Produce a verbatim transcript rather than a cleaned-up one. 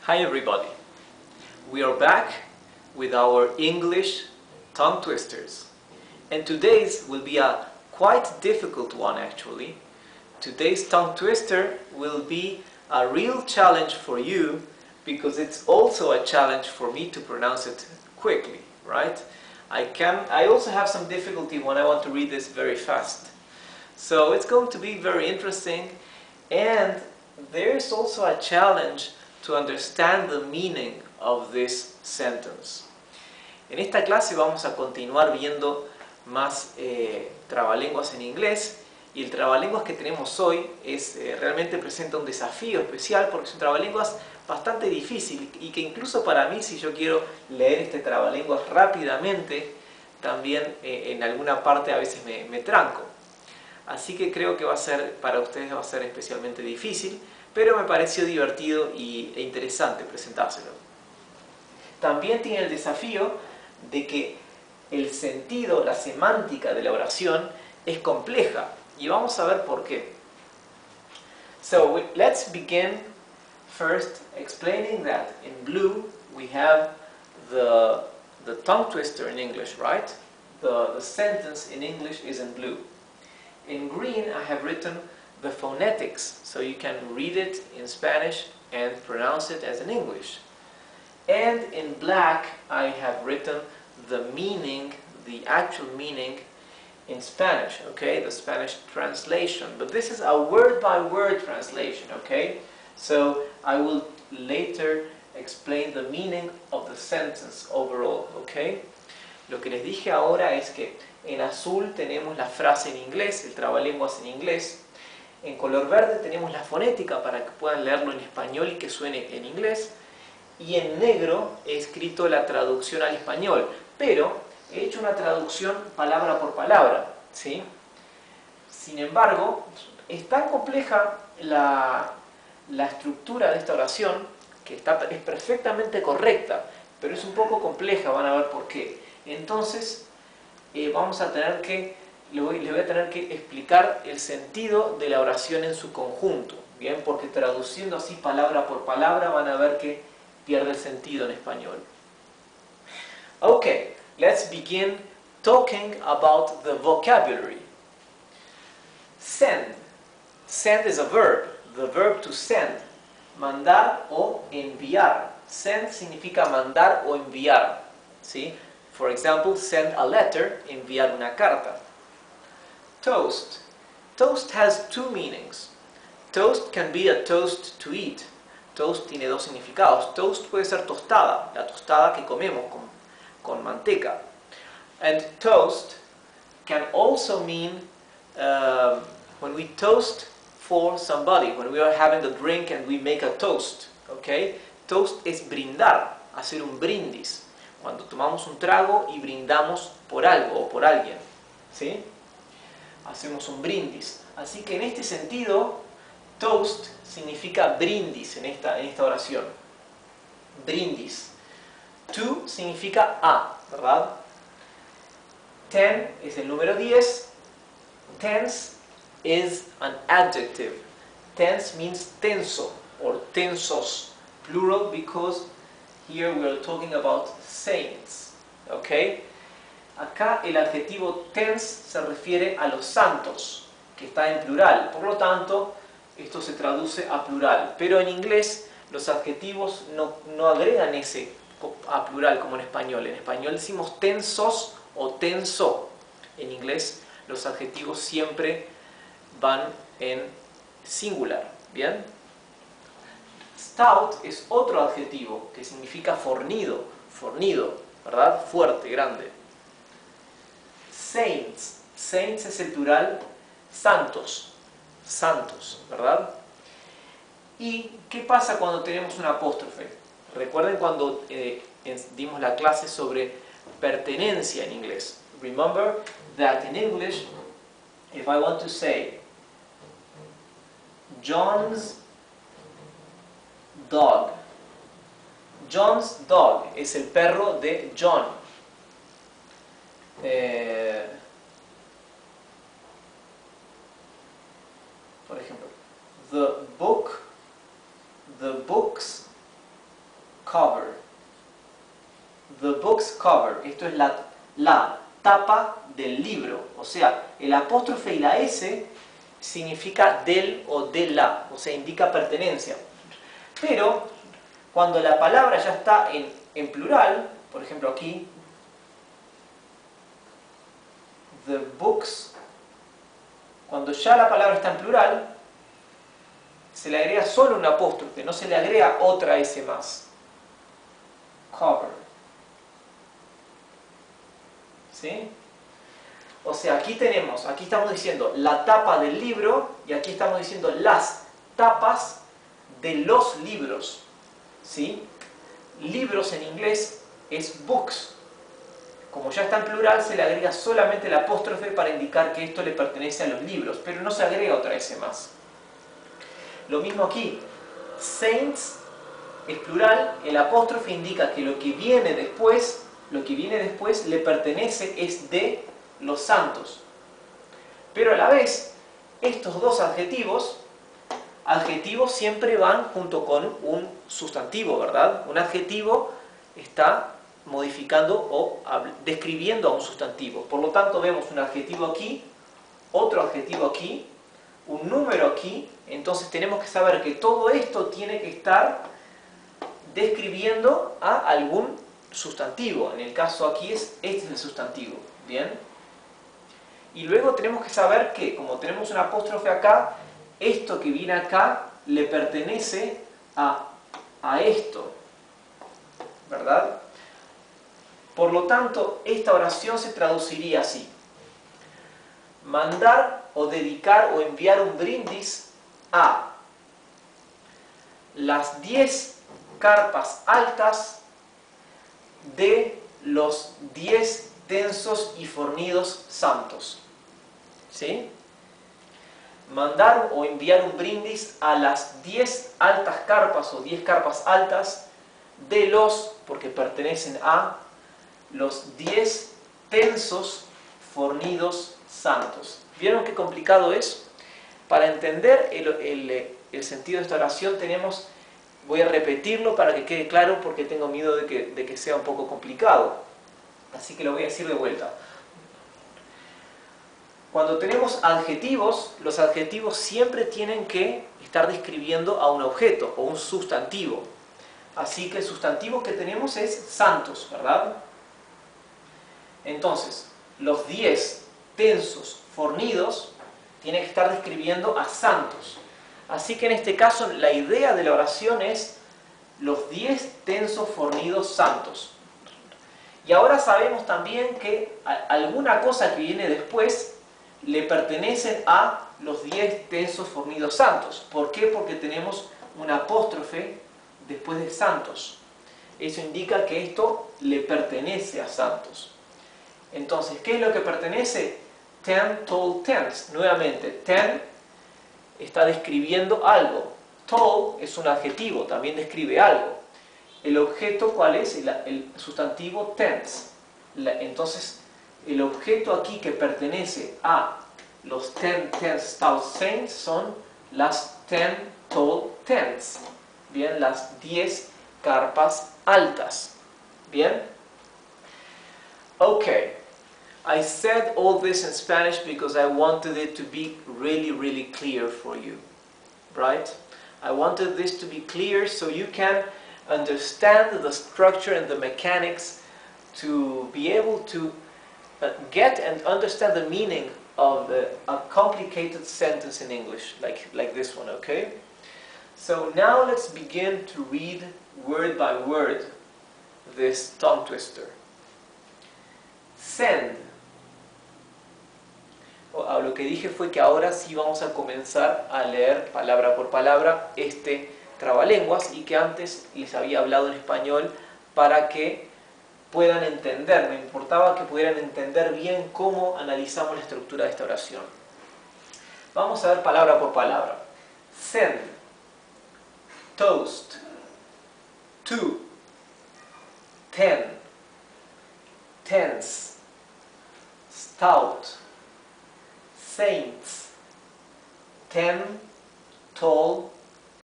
Hi everybody, we are back with our English tongue twisters, and today's will be a quite difficult one actually. Today's tongue twister will be a real challenge for you because it's also a challenge for me to pronounce it quickly, right? I can I also have some difficulty when I want to read this very fast. So it's going to be very interesting, and there's also a challenge to understand the meaning of this sentence. En esta clase vamos a continuar viendo más eh, trabalenguas en inglés, y el trabalenguas que tenemos hoy es, eh, realmente presenta un desafío especial porque es un trabalenguas bastante difícil y que incluso para mí, si yo quiero leer este trabalenguas rápidamente, también eh, en alguna parte a veces me, me tranco. Así que creo que va a ser, para ustedes va a ser especialmente difícil, pero me pareció divertido y, e interesante presentárselo. También tiene el desafío de que el sentido, la semántica de la oración es compleja, y vamos a ver por qué. So we, let's begin first explaining that in blue we have the, the tongue twister in English, right? The, the sentence in English is in blue. In green I have written the phonetics, so you can read it in Spanish and pronounce it as in English. And in black I have written the meaning, the actual meaning in Spanish, okay, the Spanish translation. But this is a word-by-word translation, okay? So I will later explain the meaning of the sentence overall, okay? Lo que les dije ahora es que en azul tenemos la frase en inglés, el trabalenguas en inglés. En color verde tenemos la fonética para que puedan leerlo en español y que suene en inglés. Y en negro he escrito la traducción al español, pero he hecho una traducción palabra por palabra, ¿sí? Sin embargo, es tan compleja la, la estructura de esta oración que está, es perfectamente correcta, pero es un poco compleja, van a ver por qué. Entonces, eh, vamos a tener que, les voy, les voy a tener que explicar el sentido de la oración en su conjunto, ¿bien? Porque traduciendo así palabra por palabra van a ver que pierde el sentido en español. Okay, let's begin talking about the vocabulary. Send. Send is a verb, the verb to send. Mandar o enviar. Send significa mandar o enviar, ¿sí? For example, send a letter, enviar una carta. Toast. Toast has two meanings. Toast can be a toast to eat. Toast tiene dos significados. Toast puede ser tostada, la tostada que comemos con, con manteca. And toast can also mean uh, when we toast for somebody, when we are having a drink and we make a toast. Okay? Toast es brindar, hacer un brindis. Cuando tomamos un trago y brindamos por algo o por alguien, ¿sí? Hacemos un brindis. Así que en este sentido, toast significa brindis en esta, en esta oración. Brindis. To significa a, ¿verdad? Ten es el número diez. Tense is an adjective. Tense means tenso or tensos, plural, because here we are talking about saints, ¿ok? Acá el adjetivo tense se refiere a los santos, que está en plural, por lo tanto, esto se traduce a plural. Pero en inglés los adjetivos no, no agregan ese a plural como en español. En español decimos tensos o tenso. En inglés los adjetivos siempre van en singular, ¿bien? Stout es otro adjetivo que significa fornido, fornido, ¿verdad? Fuerte, grande. Saints, saints es el plural, santos, santos, ¿verdad? ¿Y qué pasa cuando tenemos un apóstrofe? Recuerden cuando eh, dimos la clase sobre pertenencia en inglés. Remember that in English, if I want to say John's dog. John's dog es el perro de John. Eh, por ejemplo, the book, the books cover. Esto es la, la tapa del libro. O sea, el apóstrofe y la S significa del o de la, o sea, indica pertenencia. Pero cuando la palabra ya está en, en plural, por ejemplo aquí, the books, cuando ya la palabra está en plural, se le agrega solo un apóstrofe, no se le agrega otra S más. Cover. ¿Sí? O sea, aquí tenemos, aquí estamos diciendo la tapa del libro y aquí estamos diciendo las tapas de los libros. ¿Sí? Libros en inglés es books. Como ya está en plural, se le agrega solamente el apóstrofe para indicar que esto le pertenece a los libros, pero no se agrega otra S más. Lo mismo aquí. Saints es plural, el apóstrofe indica que lo que viene después, lo que viene después le pertenece, es de los santos. Pero a la vez, estos dos adjetivos, adjetivos siempre van junto con un sustantivo, ¿verdad? Un adjetivo está modificando o describiendo a un sustantivo. Por lo tanto, vemos un adjetivo aquí, otro adjetivo aquí, un número aquí. Entonces tenemos que saber que todo esto tiene que estar describiendo a algún sustantivo. En el caso aquí es este es el sustantivo. ¿Bien? Y luego tenemos que saber que, como tenemos un apóstrofe acá, esto que viene acá le pertenece a, a esto. ¿Verdad? Por lo tanto, esta oración se traduciría así. Mandar o dedicar o enviar un brindis a las diez carpas altas de los diez densos y fornidos santos. ¿Sí? Mandar o enviar un brindis a las diez altas carpas o diez carpas altas de los, porque pertenecen a, los diez densos fornidos santos. ¿Vieron qué complicado es? Para entender el, el, el sentido de esta oración tenemos, voy a repetirlo para que quede claro porque tengo miedo de que, de que sea un poco complicado. Así que lo voy a decir de vuelta. Cuando tenemos adjetivos, los adjetivos siempre tienen que estar describiendo a un objeto o un sustantivo. Así que el sustantivo que tenemos es santos, ¿verdad? Entonces, los diez tensos fornidos tienen que estar describiendo a santos. Así que en este caso la idea de la oración es los diez tensos fornidos santos. Y ahora sabemos también que alguna cosa que viene después le pertenecen a los diez tensos fornidos santos. ¿Por qué? Porque tenemos un apóstrofe después de santos. Eso indica que esto le pertenece a santos. Entonces, ¿qué es lo que pertenece? Ten tall tens. Nuevamente, ten está describiendo algo. Tall es un adjetivo, también describe algo. El objeto, ¿cuál es? El, el sustantivo tens. La, entonces, el objeto aquí que pertenece a los ten tens tall saints son las ten tall tens. Bien, las diez carpas altas. Bien. Okay. I said all this in Spanish because I wanted it to be really, really clear for you. Right? I wanted this to be clear so you can understand the structure and the mechanics to be able to uh, get and understand the meaning of the, a complicated sentence in English, like, like this one, okay? So now let's begin to read word by word this tongue twister. Send. O, lo que dije fue que ahora sí vamos a comenzar a leer palabra por palabra este trabalenguas y que antes les había hablado en español para que puedan entender. Me importaba que pudieran entender bien cómo analizamos la estructura de esta oración. Vamos a ver palabra por palabra. Send, toast, to, ten, tense, stout, saints, ten tall